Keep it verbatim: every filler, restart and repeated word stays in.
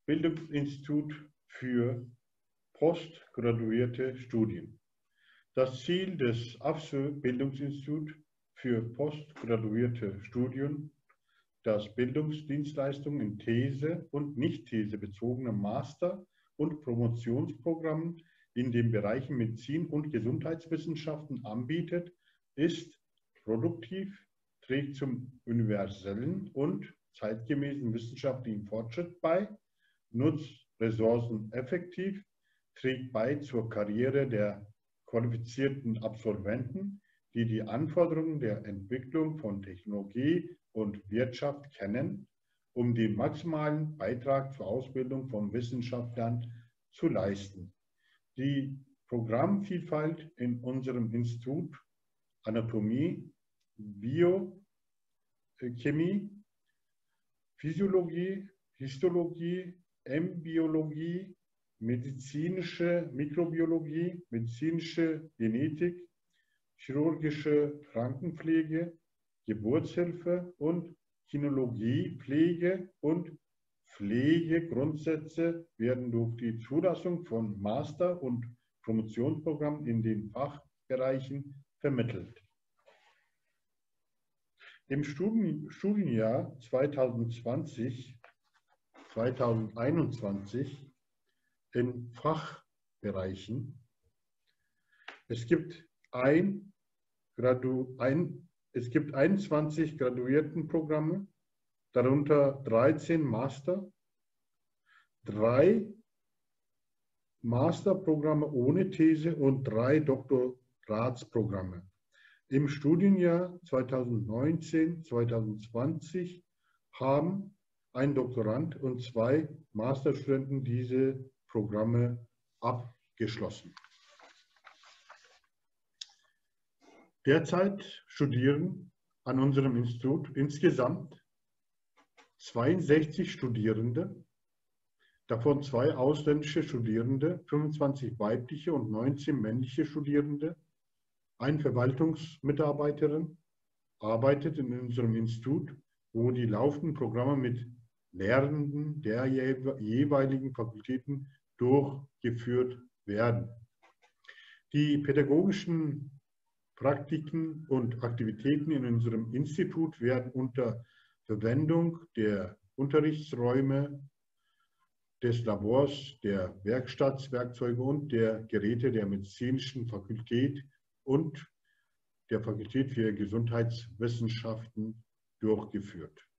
Bildungsinstitut für postgraduierte Studien. Das Ziel des A F S Ö Bildungsinstitut für postgraduierte Studien, das Bildungsdienstleistungen in These- und nicht-thesebezogenen Master- und Promotionsprogrammen in den Bereichen Medizin und Gesundheitswissenschaften anbietet, ist produktiv, trägt zum universellen und zeitgemäßen wissenschaftlichen Fortschritt bei, nutzt Ressourcen effektiv, trägt bei zur Karriere der qualifizierten Absolventen, die die Anforderungen der Entwicklung von Technologie und Wirtschaft kennen, um den maximalen Beitrag zur Ausbildung von Wissenschaftlern zu leisten. Die Programmvielfalt in unserem Institut Anatomie, Biochemie, Physiologie, Histologie, Embryologie, medizinische Mikrobiologie, medizinische Genetik, chirurgische Krankenpflege, Geburtshilfe und Kinologie, Pflege und Pflegegrundsätze werden durch die Zulassung von Master- und Promotionsprogrammen in den Fachbereichen vermittelt. Im Studienjahr zweitausendzwanzig zweitausendeinundzwanzig in Fachbereichen. Es gibt, ein, Gradu, ein, es gibt einundzwanzig Graduiertenprogramme, darunter dreizehn Master, drei Masterprogramme ohne These und drei Doktoratsprogramme. Im Studienjahr zweitausendneunzehn zweitausendzwanzig haben ein Doktorand und zwei Masterstudenten diese Programme abgeschlossen. Derzeit studieren an unserem Institut insgesamt zweiundsechzig Studierende, davon zwei ausländische Studierende, fünfundzwanzig weibliche und neunzehn männliche Studierende. Eine Verwaltungsmitarbeiterin arbeitet in unserem Institut, wo die laufenden Programme mit Lehrenden der jeweiligen Fakultäten durchgeführt werden. Die pädagogischen Praktiken und Aktivitäten in unserem Institut werden unter Verwendung der Unterrichtsräume, des Labors, der Werkstattswerkzeuge und der Geräte der medizinischen Fakultät und der Fakultät für Gesundheitswissenschaften durchgeführt.